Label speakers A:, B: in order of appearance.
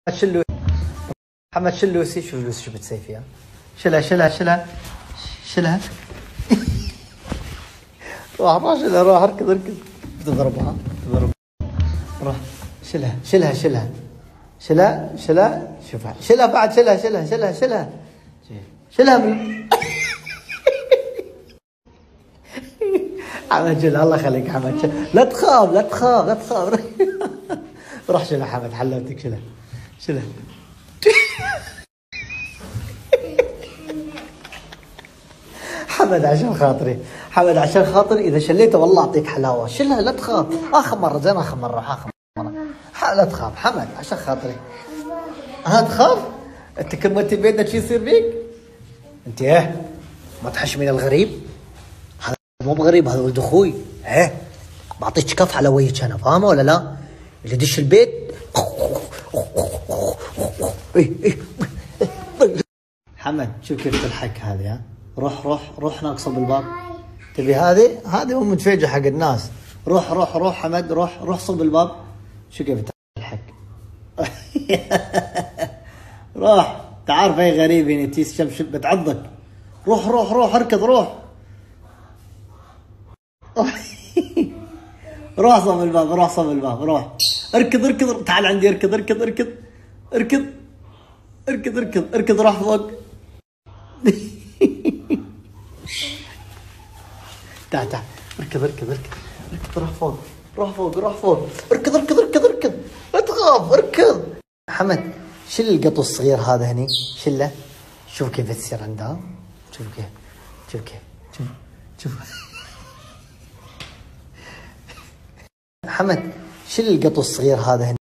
A: شلو محمد شلوسي. شوف لوسي شو بتسوي فيها. شلها شلها شلها شلها. روح شلها، روح اركض اركض. بتضربها بتضرب. روح شلها شلها شلها شلها شلها. شوفها شلها بعد. شلها شلها شلها شلها شلها من حمد شلها. الله يخليك حمد شلها. لا تخاف لا تخاف لا تخاف. روح شلها حمد، حلوتك. شلها شلها. حمد عشان خاطري، حمد عشان خاطري، اذا شليته والله اعطيك حلاوه. شلها لا تخاف. اخر مره زين، اخر مره اخر مره. لا تخاف حمد عشان خاطري. ها تخاف؟ انت كل ما تبي بيتنا شو يصير بيك؟ انت ايه ما تحش من الغريب؟ هذا مو بغريب، هذا ولد اخوي. ايه بعطيك كف على وجهك انا، فاهمه ولا لا؟ اللي يدش البيت حمد شوف كيف تضحك هذه. ها روح روح روح ناقصه بالباب. تبي هذه ام متفيجه حق الناس. روح روح روح حمد، روح روح صوب الباب. شو كيف تضحك. روح تعرف اي غريب هنا تيس شمس بتعضك. روح روح روح اركض روح. روح صوب الباب، روح صوب الباب، روح اركض اركض. تعال عندي اركض اركض اركض اركض اركض اركض اركض. روح فوق. تعال تعال اركض اركض اركض اركض. روح فوق روح فوق روح فوق. اركض اركض اركض اركض. لا تخاف اركض. حمد شيل القطو الصغير هذا هني، شله. شوف كيف تصير عندها. شوف كيف شوف كيف شوف شوف. حمد شيل القطو الصغير هذا هني.